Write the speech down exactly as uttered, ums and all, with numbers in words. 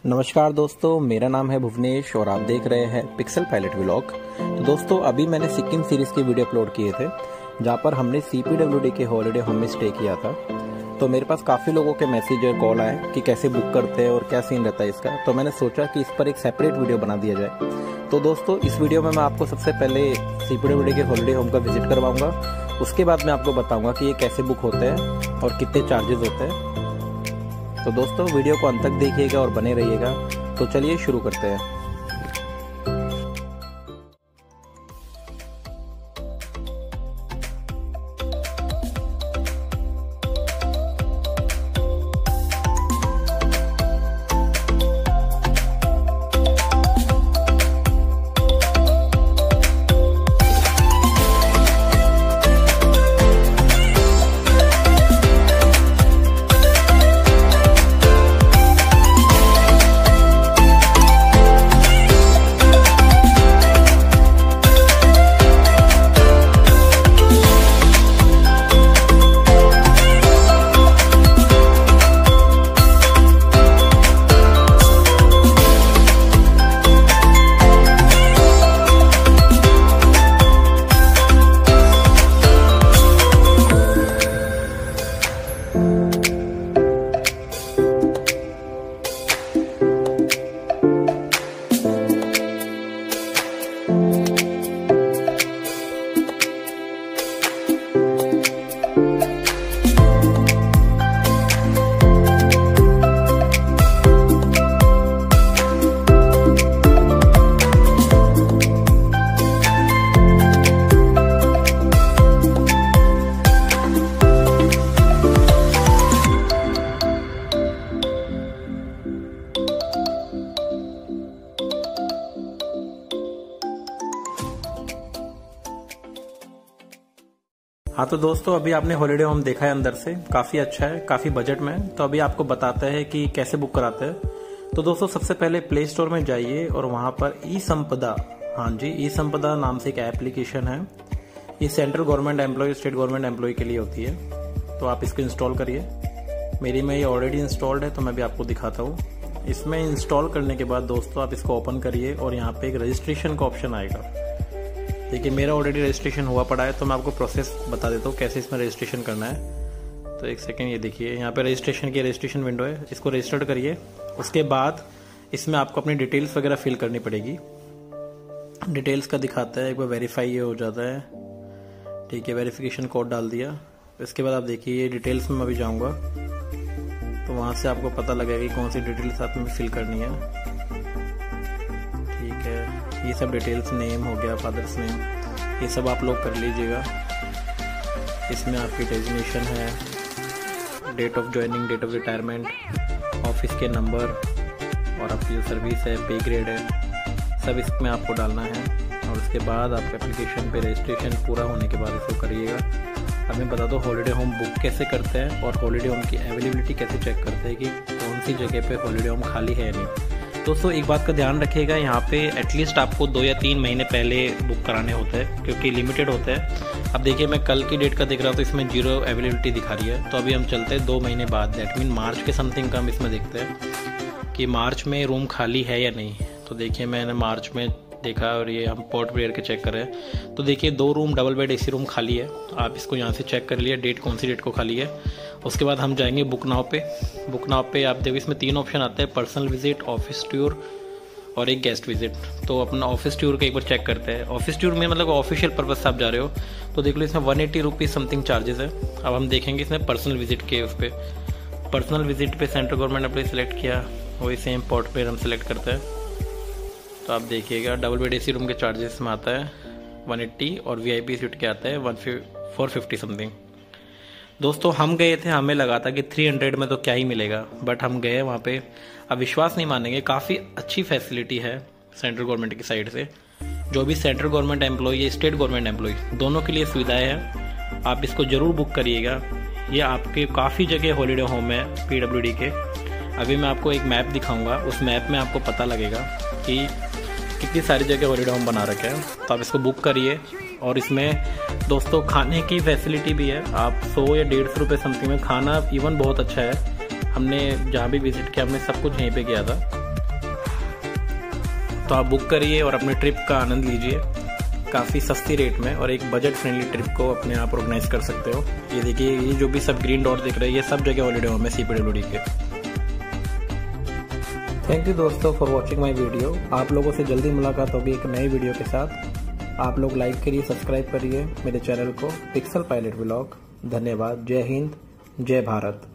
नमस्कार दोस्तों, मेरा नाम है भुवनेश और आप देख रहे हैं पिक्सल पायलट व्लॉग। तो दोस्तों, अभी मैंने सिक्किम सीरीज़ के वीडियो अपलोड किए थे जहां पर हमने सी पी डब्ल्यू डी के हॉलीडे होम में स्टे किया था। तो मेरे पास काफ़ी लोगों के मैसेज और कॉल आए कि कैसे बुक करते हैं और क्या सीन रहता है इसका। तो मैंने सोचा कि इस पर एक सेपरेट वीडियो बना दिया जाए। तो दोस्तों, इस वीडियो में मैं आपको सबसे पहले सी पी डब्ल्यू डी के हॉलीडे होम का विजिट करवाऊँगा। उसके बाद मैं आपको बताऊँगा कि ये कैसे बुक होते हैं और कितने चार्जेस होते हैं। तो दोस्तों, वीडियो को अंत तक देखिएगा और बने रहिएगा। तो चलिए शुरू करते हैं। हाँ तो दोस्तों, अभी आपने हॉलीडे होम देखा है अंदर से, काफ़ी अच्छा है, काफ़ी बजट में। तो अभी आपको बताते हैं कि कैसे बुक कराते हैं। तो दोस्तों, सबसे पहले प्ले स्टोर में जाइए और वहाँ पर ई संपदा, हाँ जी, ई संपदा नाम से एक एप्लीकेशन है। ये central government employ, state government employ के लिए होती है। तो आप इसको इंस्टॉल करिए। मेरी में ये ऑलरेडी इंस्टॉल्ड है, तो मैं भी आपको दिखाता हूँ। इसमें इंस्टॉल करने के बाद दोस्तों आप इसको ओपन करिए और यहाँ पे एक रजिस्ट्रेशन का ऑप्शन आएगा। देखिए, मेरा ऑलरेडी रजिस्ट्रेशन हुआ पड़ा है, तो मैं आपको प्रोसेस बता देता हूँ कैसे इसमें रजिस्ट्रेशन करना है। तो एक सेकेंड, ये देखिए यहाँ पे रजिस्ट्रेशन की रजिस्ट्रेशन विंडो है, इसको रजिस्टर्ड करिए। उसके बाद इसमें आपको अपनी डिटेल्स वगैरह फिल करनी पड़ेगी। डिटेल्स का दिखाता है, एक बार वेरीफाई ये हो जाता है, ठीक है, वेरिफिकेशन कोड डाल दिया। इसके बाद आप देखिए ये डिटेल्स में मैं अभी जाऊँगा, तो वहाँ से आपको पता लगेगा कि कौन सी डिटेल्स आपने फिल करनी है। ठीक है, ये सब डिटेल्स, नेम हो गया, फादर्स नेम, ये सब आप लोग कर लीजिएगा। इसमें आपकी डेजिग्नेशन है, date of joining, date of retirement, office के नंबर और आपकी जो सर्विस है, पे ग्रेड है, सब इसमें आपको डालना है। और उसके बाद आपके एप्लीकेशन पे रजिस्ट्रेशन पूरा होने के बाद इसको करिएगा। अब मैं बता दो हॉलीडे होम बुक कैसे करते हैं और हॉलीडे होम की अवेलेबिलिटी कैसे चेक करते हैं कि कौन सी जगह पे हॉलीडे होम खाली है या नहीं। दोस्तों, एक बात का ध्यान रखिएगा, यहाँ पे एटलीस्ट आपको दो या तीन महीने पहले बुक कराने होते हैं, क्योंकि लिमिटेड होते हैं। अब देखिए, मैं कल की डेट का देख रहा हूँ तो इसमें जीरो अवेलेबिलिटी दिखा रही है। तो अभी हम चलते हैं दो महीने बाद, दैट मीन मार्च के समथिंग का हम इसमें देखते हैं कि मार्च में रूम खाली है या नहीं। तो देखिए, मैंने मार्च में देखा और ये हम पोर्ट ब्लेयर के चेक कर रहे हैं। तो देखिए, दो room double bed AC room खाली है। आप इसको यहाँ से चेक कर लिए, डेट कौन सी डेट को खाली है। उसके बाद हम जाएंगे बुक नाउ पे। बुक नाउ पे आप देखो, इसमें तीन ऑप्शन आते हैं, पर्सनल विजिट, ऑफिस टूर और एक गेस्ट विजिट। तो अपना ऑफिस टूर का एक बार चेक करते हैं। ऑफिस टूर में मतलब ऑफिशियल पर्पज से आप जा रहे हो, तो देख लो इसमें one eighty rupees something charges है। अब हम देखेंगे इसमें पर्सनल विजिट के, उस पर पर्सनल विजिट पे सेंट्रल गवर्नमेंट अपने सेलेक्ट किया, वही सेम पोर्ट पे हम सेलेक्ट करते हैं। तो आप देखिएगा, डबल बेड एसी रूम के चार्जेस में आता है वन एट्टी और वीआईपी सीट के आता है वन फोर फिफ्टी समथिंग। दोस्तों, हम गए थे, हमें लगा था कि थ्री हंड्रेड में तो क्या ही मिलेगा, बट हम गए वहाँ पे, अब विश्वास नहीं मानेंगे, काफ़ी अच्छी फैसिलिटी है सेंट्रल गवर्नमेंट की साइड से। जो भी सेंट्रल गवर्नमेंट एम्प्लॉय या स्टेट गवर्नमेंट एम्प्लॉय, दोनों के लिए सुविधाएं हैं। आप इसको ज़रूर बुक करिएगा। ये आपके काफ़ी जगह हॉलीडे होम है पी डब्ल्यू डी के। अभी मैं आपको एक मैप दिखाऊंगा, उस मैप में आपको पता लगेगा कि कितनी सारी जगह हॉलीडे होम बना रखे हैं। तो आप इसको बुक करिए। और इसमें दोस्तों खाने की फैसिलिटी भी है। आप सौ या डेढ़ सौ रुपये समथिंग में खाना इवन बहुत अच्छा है। हमने जहाँ भी विजिट किया हमने सब कुछ यहीं पे किया था। तो आप बुक करिए और अपने ट्रिप का आनंद लीजिए काफ़ी सस्ती रेट में, और एक बजट फ्रेंडली ट्रिप को अपने आप ऑर्गेनाइज कर सकते हो। ये देखिए, ये जो भी सब ग्रीन डॉट दिख रहे हैं ये सब जगह हॉलीडे होम है सीपीडब्ल्यूडी के। थैंक यू दोस्तों फॉर वॉचिंग माई वीडियो। आप लोगों से जल्दी मुलाकात होगी एक नई वीडियो के साथ। आप लोग लाइक करिए, सब्सक्राइब करिए मेरे चैनल को पिक्सल पायलट व्लॉग। धन्यवाद। जय हिंद, जय भारत।